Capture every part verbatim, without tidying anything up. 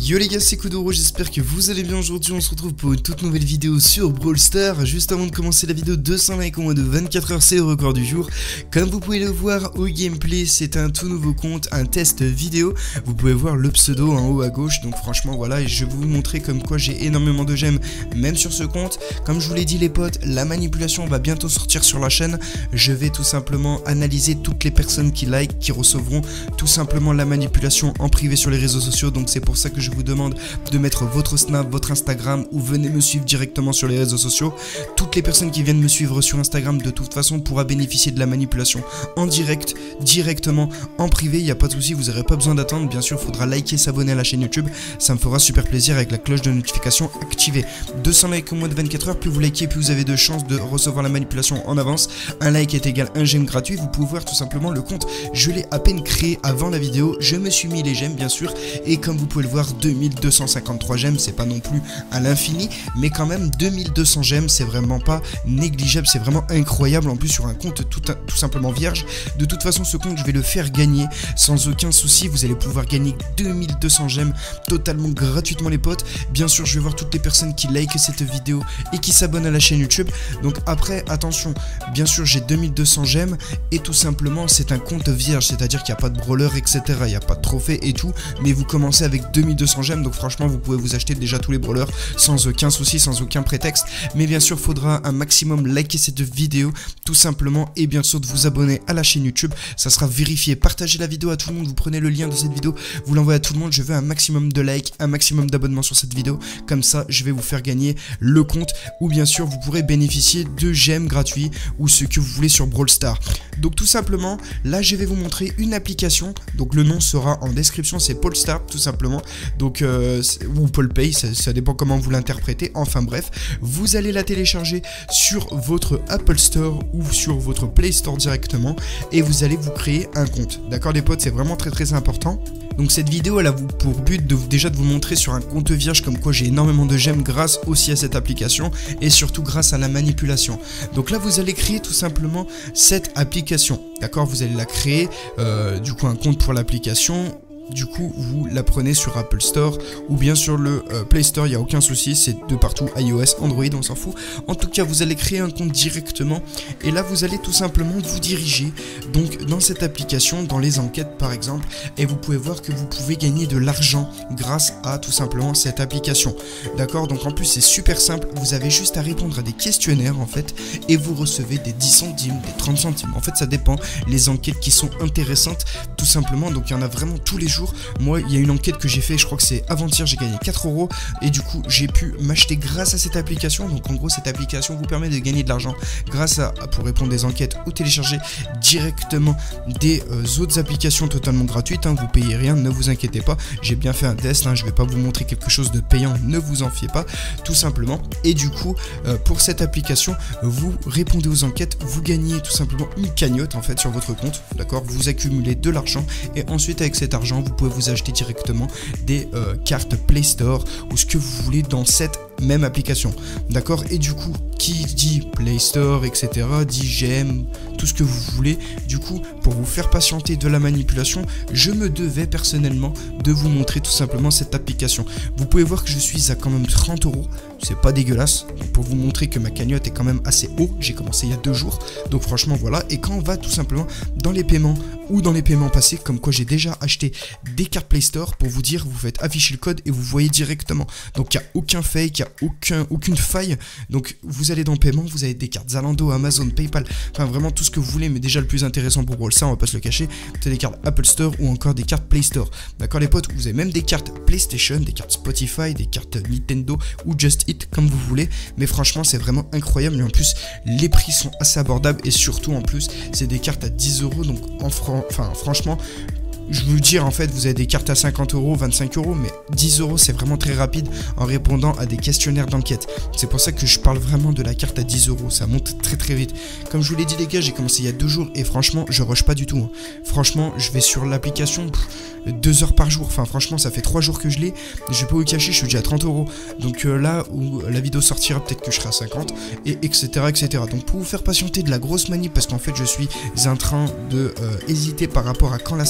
Yo les gars, c'est Kuduro, j'espère que vous allez bien. Aujourd'hui on se retrouve pour une toute nouvelle vidéo sur Brawl Stars. Juste avant de commencer la vidéo, deux cents likes au moins de vingt-quatre heures, c'est le record du jour. Comme vous pouvez le voir au gameplay, c'est un tout nouveau compte, un test vidéo. Vous pouvez voir le pseudo en haut à gauche, donc franchement voilà, et je vais vous montrer comme quoi j'ai énormément de j'aime même sur ce compte. Comme je vous l'ai dit les potes, la manipulation va bientôt sortir sur la chaîne. Je vais tout simplement analyser toutes les personnes qui like, qui recevront tout simplement la manipulation en privé sur les réseaux sociaux. Donc c'est pour ça que je vous demande de mettre votre Snap, votre Instagram ou venez me suivre directement sur les réseaux sociaux. Toutes les personnes qui viennent me suivre sur Instagram de toute façon pourra bénéficier de la manipulation en direct, directement en privé. Il n'y a pas de souci, vous n'aurez pas besoin d'attendre. Bien sûr, il faudra liker, s'abonner à la chaîne YouTube. Ça me fera super plaisir avec la cloche de notification activée. deux cents likes au moins de vingt-quatre heures. Plus vous likez, plus vous avez de chances de recevoir la manipulation en avance. Un like est égal à un j'aime gratuit. Vous pouvez voir tout simplement le compte. Je l'ai à peine créé avant la vidéo. Je me suis mis les j'aime bien sûr. Et comme vous pouvez le voir, deux mille deux cent cinquante-trois j'aime, c'est pas non plus à l'infini, mais quand même deux mille deux cents j'aime, c'est vraiment pas négligeable, c'est vraiment incroyable. En plus sur un compte tout, tout simplement vierge. De toute façon ce compte je vais le faire gagner sans aucun souci. Vous allez pouvoir gagner deux mille deux cents j'aime totalement gratuitement les potes. Bien sûr je vais voir toutes les personnes qui like cette vidéo et qui s'abonnent à la chaîne YouTube. Donc après attention, bien sûr j'ai deux mille deux cents j'aime et tout simplement c'est un compte vierge, c'est à dire qu'il n'y a pas de brawler etc, il n'y a pas de trophée et tout, mais vous commencez avec deux mille deux cents j'aime. Donc franchement vous pouvez vous acheter déjà tous les brawlers sans aucun souci, sans aucun prétexte. Mais bien sûr faudra un maximum liker cette vidéo tout simplement et bien sûr de vous abonner à la chaîne YouTube, ça sera vérifié. Partagez la vidéo à tout le monde, vous prenez le lien de cette vidéo, vous l'envoyez à tout le monde. Je veux un maximum de likes, un maximum d'abonnements sur cette vidéo, comme ça je vais vous faire gagner le compte ou bien sûr vous pourrez bénéficier de j'aime gratuits ou ce que vous voulez sur Brawl Stars. Donc tout simplement là je vais vous montrer une application, donc le nom sera en description, c'est Polestar tout simplement, donc euh, ou Polpay, ça, ça dépend comment vous l'interprétez. Enfin bref, vous allez la télécharger sur votre Apple Store ou sur votre Play Store directement et vous allez vous créer un compte. D'accord les potes, c'est vraiment très très important. Donc cette vidéo elle a pour but de, déjà de vous montrer sur un compte vierge comme quoi j'ai énormément de j'aime grâce aussi à cette application et surtout grâce à la manipulation. Donc là vous allez créer tout simplement cette application. D'accord, vous allez la créer, euh, du coup un compte pour l'application. Du coup vous la prenez sur Apple Store ou bien sur le euh, Play Store, il n'y a aucun souci, c'est de partout, iOS, Android, on s'en fout. En tout cas vous allez créer un compte directement et là vous allez tout simplement vous diriger donc dans cette application, dans les enquêtes par exemple, et vous pouvez voir que vous pouvez gagner de l'argent grâce à tout simplement cette application. D'accord, donc en plus c'est super simple, vous avez juste à répondre à des questionnaires en fait et vous recevez des dix centimes, des trente centimes, en fait ça dépend, les enquêtes qui sont intéressantes tout simplement, donc il y en a vraiment tous les jours. Moi il y a une enquête que j'ai fait, je crois que c'est avant-hier, j'ai gagné quatre euros et du coup j'ai pu m'acheter grâce à cette application. Donc en gros cette application vous permet de gagner de l'argent grâce à, pour répondre des enquêtes ou télécharger directement des euh, autres applications totalement gratuites, hein, vous payez rien, ne vous inquiétez pas, j'ai bien fait un test, hein, je vais pas vous montrer quelque chose de payant, ne vous en fiez pas tout simplement. Et du coup euh, pour cette application vous répondez aux enquêtes, vous gagnez tout simplement une cagnotte en fait sur votre compte, d'accord, vous accumulez de l'argent et ensuite avec cet argent vous pouvez vous acheter directement des euh, cartes Play Store ou ce que vous voulez dans cette même application, d'accord. Et du coup qui dit Play Store etc dit j'aime, tout ce que vous voulez. Du coup pour vous faire patienter de la manipulation, je me devais personnellement de vous montrer tout simplement cette application. Vous pouvez voir que je suis à quand même trente euros, c'est pas dégueulasse. Donc pour vous montrer que ma cagnotte est quand même assez haut, j'ai commencé il y a deux jours, donc franchement voilà. Et quand on va tout simplement dans les paiements ou dans les paiements passés, comme quoi j'ai déjà acheté des cartes Play Store, pour vous dire, vous faites afficher le code et vous voyez directement. Donc il n'y a aucun fake, il n'y a aucun, aucune faille. Donc vous allez dans le paiement, vous avez des cartes Zalando, Amazon, Paypal, enfin vraiment tout ce que vous voulez. Mais déjà le plus intéressant pour Brawl Stars, on va pas se le cacher, c'est des cartes Apple Store ou encore des cartes Play Store. D'accord les potes, vous avez même des cartes PlayStation, des cartes Spotify, des cartes Nintendo ou Just Eat comme vous voulez. Mais franchement c'est vraiment incroyable et en plus les prix sont assez abordables et surtout en plus c'est des cartes à dix euros. Donc en fran enfin franchement je veux dire en fait vous avez des cartes à cinquante euros, vingt-cinq euros, mais dix euros c'est vraiment très rapide en répondant à des questionnaires d'enquête. C'est pour ça que je parle vraiment de la carte à dix euros, ça monte très très vite. Comme je vous l'ai dit les gars, j'ai commencé il y a deux jours et franchement je rush pas du tout, hein. Franchement je vais sur l'application deux heures par jour, enfin franchement ça fait trois jours que je l'ai, je vais pas vous cacher, je suis déjà à trente euros. Donc euh, là où la vidéo sortira peut-être que je serai à cinquante et etc etc. Donc pour vous faire patienter de la grosse manip, parce qu'en fait je suis en train de euh, hésiter par rapport à quand la sortir, parce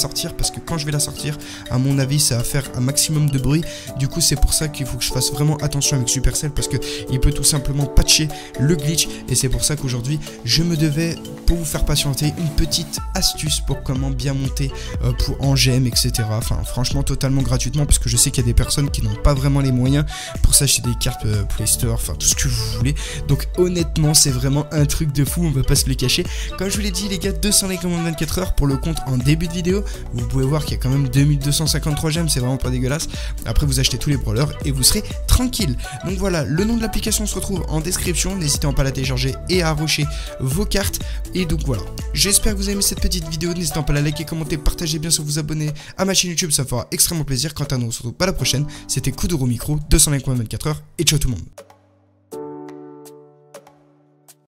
parce que quand je vais la sortir, à mon avis ça va faire un maximum de bruit. Du coup c'est pour ça qu'il faut que je fasse vraiment attention avec Supercell, parce que il peut tout simplement patcher le glitch, et c'est pour ça qu'aujourd'hui je me devais, pour vous faire patienter, une petite astuce pour comment bien monter euh, pour en gemme, etc. Enfin franchement totalement gratuitement, parce que je sais qu'il y a des personnes qui n'ont pas vraiment les moyens pour s'acheter des cartes euh, Play Store, enfin tout ce que vous voulez. Donc honnêtement c'est vraiment un truc de fou, on va pas se le cacher. Comme je vous l'ai dit les gars, deux cents likes en moins de vingt-quatre heures pour le compte en début de vidéo. Vous pouvez voir qu'il y a quand même deux mille deux cent cinquante-trois gemmes, c'est vraiment pas dégueulasse. Après vous achetez tous les brawlers et vous serez tranquille. Donc voilà, le nom de l'application se retrouve en description, n'hésitez pas à la télécharger et à rusher vos cartes. Et donc voilà, j'espère que vous avez aimé cette petite vidéo, n'hésitez pas à la liker, commenter, partager, bien sûr vous abonner à ma chaîne YouTube, ça fera extrêmement plaisir. Quant à nous, on se retrouve pas la prochaine, c'était Kuduro Micro, deux cents likes en vingt-quatre heures, et ciao tout le monde.